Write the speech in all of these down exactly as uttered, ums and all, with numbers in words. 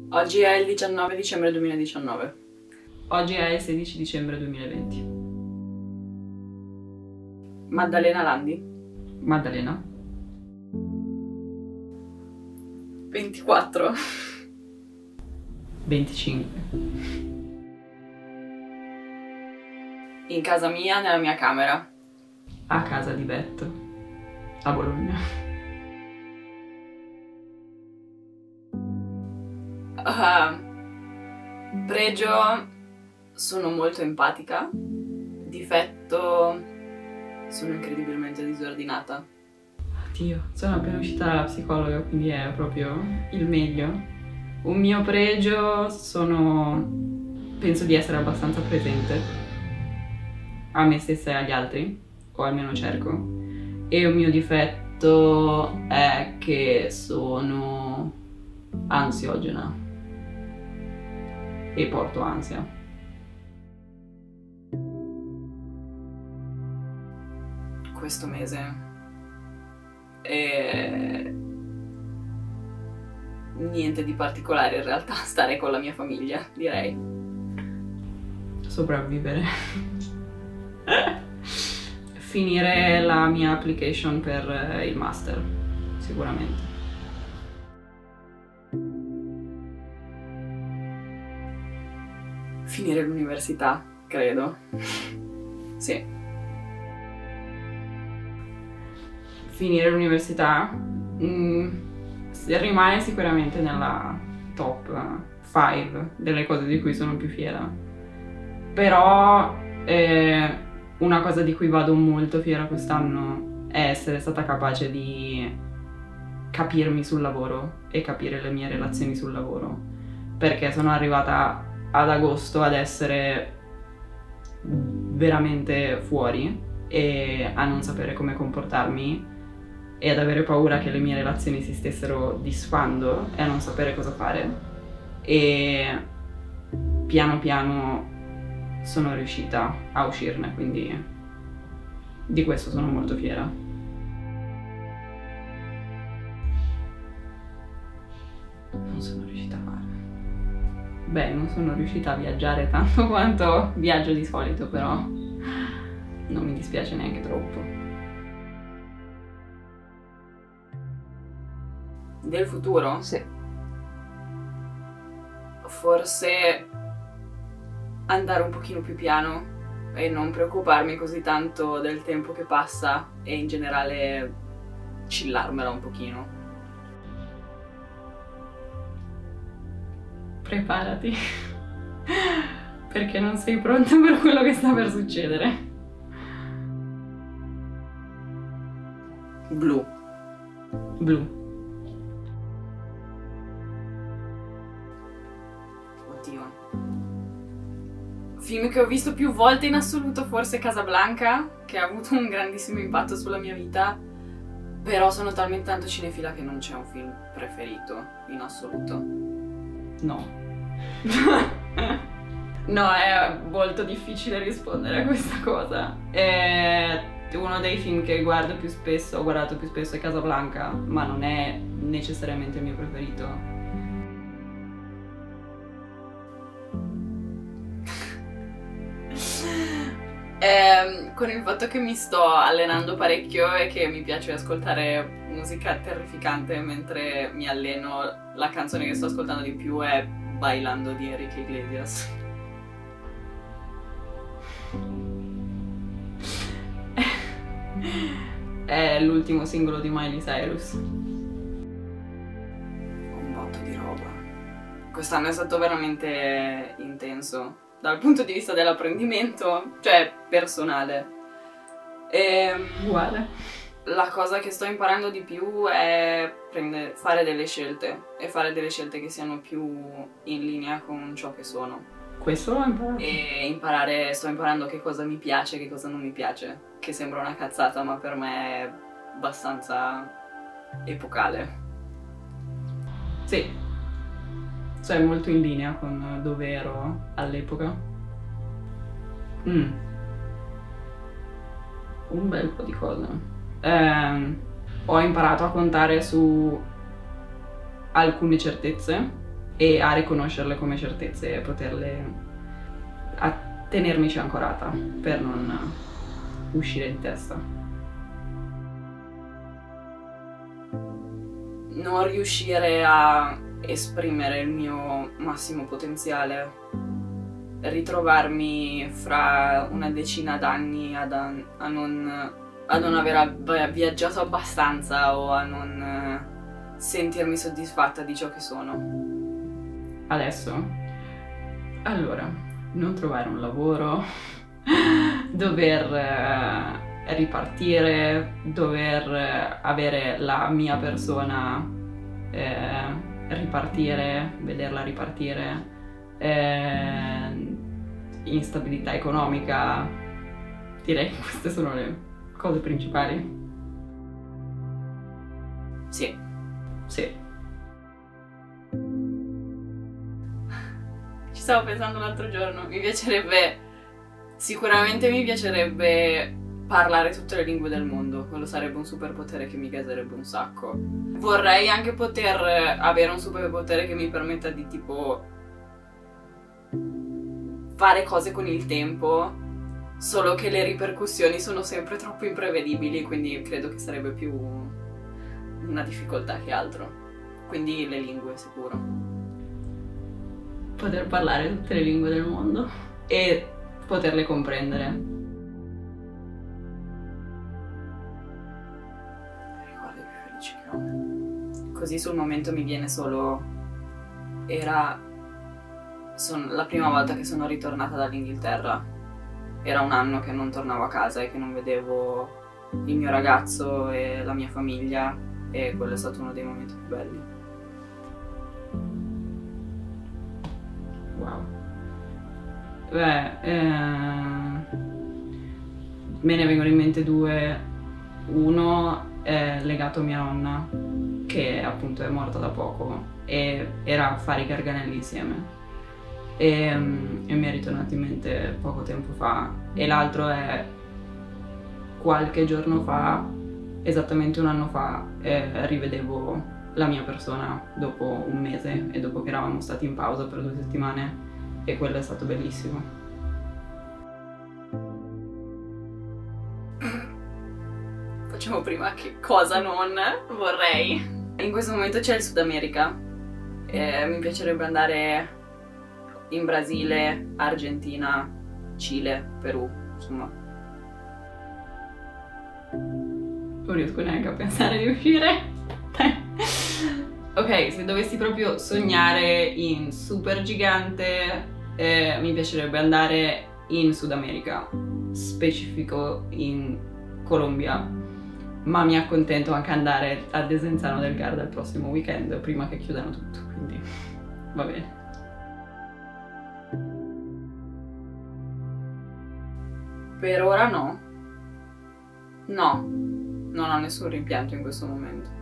Oggi è il diciannove dicembre duemiladiciannove. Oggi è il sedici dicembre duemilaventi. Maddalena Landi. Maddalena. ventiquattro. venticinque. In casa mia, nella mia camera. A casa di Betto, a Bologna. Uh, pregio, sono molto empatica. Difetto, sono incredibilmente disordinata. Dio, sono appena uscita dalla psicologa, quindi è proprio il meglio. Un mio pregio sono... penso di essere abbastanza presente a me stessa e agli altri, o almeno cerco. E un mio difetto è che sono ansiogena e porto ansia. Questo mese e niente di particolare in realtà, stare con la mia famiglia, direi. Sopravvivere. Finire la mia application per il master, sicuramente. Finire l'università, credo. Sì. Finire l'università mm, rimane sicuramente nella top cinque delle cose di cui sono più fiera. Però eh, una cosa di cui vado molto fiera quest'anno è essere stata capace di capirmi sul lavoro e capire le mie relazioni sul lavoro, perché sono arrivata ad agosto ad essere veramente fuori e a non sapere come comportarmi e ad avere paura che le mie relazioni si stessero disfando e a non sapere cosa fare, e piano piano sono riuscita a uscirne, quindi di questo sono molto fiera. Non sono riuscita a fare. Beh, non sono riuscita a viaggiare tanto quanto viaggio di solito, però non mi dispiace neanche troppo. Del futuro? Sì. Forse andare un pochino più piano e non preoccuparmi così tanto del tempo che passa e in generale chillarmela un pochino. Preparati, perché non sei pronta per quello che sta per succedere. Blu. Blu. Oddio. Film che ho visto più volte in assoluto, forse Casablanca, che ha avuto un grandissimo impatto sulla mia vita, però sono talmente tanto cinefila che non c'è un film preferito in assoluto. No. No, è molto difficile rispondere a questa cosa. È uno dei film che guardo più spesso, ho guardato più spesso è Casablanca, ma non è necessariamente il mio preferito. Eh, con il fatto che mi sto allenando parecchio e che mi piace ascoltare musica terrificante mentre mi alleno, la canzone che sto ascoltando di più è Bailando di Enrique Iglesias. È l'ultimo singolo di Miley Cyrus. Un botto di roba. Quest'anno è stato veramente intenso dal punto di vista dell'apprendimento, cioè personale. E Uguale. la cosa che sto imparando di più è prendere, fare delle scelte e fare delle scelte che siano più in linea con ciò che sono. Questo l'ho imparato. E imparare, sto imparando che cosa mi piace e che cosa non mi piace, che sembra una cazzata ma per me è abbastanza epocale. Sì. Cioè molto in linea con dove ero all'epoca. Mm. Un bel po' di cose. Eh, ho imparato a contare su alcune certezze e a riconoscerle come certezze e poterle a tenermici ancorata per non uscire di testa. Non riuscire a esprimere il mio massimo potenziale, ritrovarmi fra una decina d'anni a, a, non, a non aver viaggiato abbastanza o a non sentirmi soddisfatta di ciò che sono. Adesso? Allora, non trovare un lavoro, dover eh, ripartire, dover eh, avere la mia persona eh, ripartire, vederla ripartire, eh, instabilità economica, direi che queste sono le cose principali. Sì. Sì. Ci stavo pensando l'altro giorno, mi piacerebbe, sicuramente mi piacerebbe parlare tutte le lingue del mondo, quello sarebbe un superpotere che mi gaserebbe un sacco. Vorrei anche poter avere un superpotere che mi permetta di tipo fare cose con il tempo, solo che le ripercussioni sono sempre troppo imprevedibili, quindi credo che sarebbe più una difficoltà che altro. Quindi le lingue, sicuro. Poter parlare tutte le lingue del mondo e poterle comprendere. Ricordo più felici che ho. Così sul momento mi viene solo... Era... Son... la prima volta che sono ritornata dall'Inghilterra. Era un anno che non tornavo a casa e che non vedevo il mio ragazzo e la mia famiglia, e quello è stato uno dei momenti più belli. Wow. Beh, eh, me ne vengono in mente due. Uno è legato a mia nonna, che appunto è morta da poco e era a fare i Garganelli insieme e, e mi è ritornato in mente poco tempo fa. E l'altro è qualche giorno fa, esattamente un anno fa, eh, rivedevo la mia persona dopo un mese e dopo che eravamo stati in pausa per due settimane, e quello è stato bellissimo. Facciamo prima che cosa non vorrei. In questo momento c'è il Sud America, eh, mi piacerebbe andare in Brasile, Argentina, Cile, Perù, insomma. Non riesco neanche a pensare di uscire. Ok, se dovessi proprio sognare in super gigante, eh, mi piacerebbe andare in Sud America, specifico in Colombia, ma mi accontento anche andare a Desenzano del Garda il prossimo weekend, prima che chiudano tutto, quindi va bene. Per ora no. No, non ho nessun rimpianto in questo momento.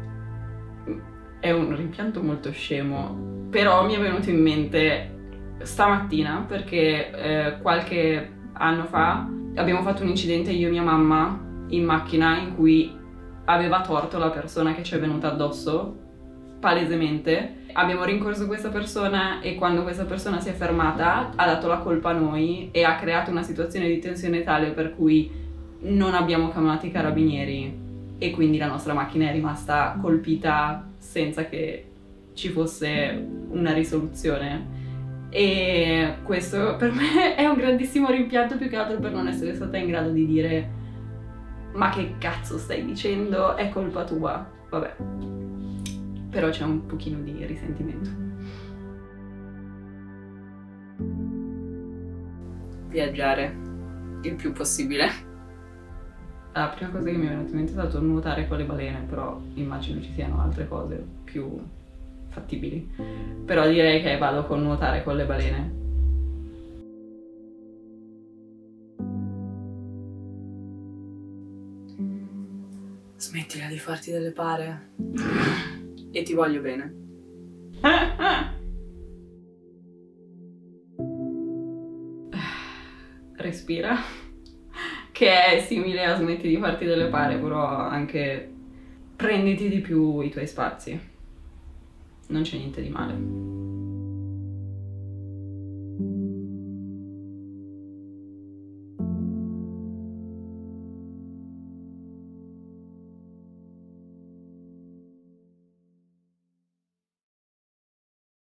È un rimpianto molto scemo, però mi è venuto in mente stamattina perché eh, qualche anno fa abbiamo fatto un incidente io e mia mamma in macchina in cui aveva torto la persona che ci è venuta addosso, palesemente. Abbiamo rincorso questa persona e quando questa persona si è fermata ha dato la colpa a noi e ha creato una situazione di tensione tale per cui non abbiamo chiamato i carabinieri e quindi la nostra macchina è rimasta colpita senza che ci fosse una risoluzione. E questo per me è un grandissimo rimpianto, più che altro per non essere stata in grado di dire ma che cazzo stai dicendo, è colpa tua, vabbè. Però c'è un pochino di risentimento. Viaggiare il più possibile. La prima cosa che mi è venuta in mente è stato nuotare con le balene, però immagino ci siano altre cose più fattibili. Però direi che vado con nuotare con le balene. Smettila di farti delle pare. E ti voglio bene. Respira. Che è simile a smetti di farti delle pare, però anche prenditi di più i tuoi spazi. Non c'è niente di male.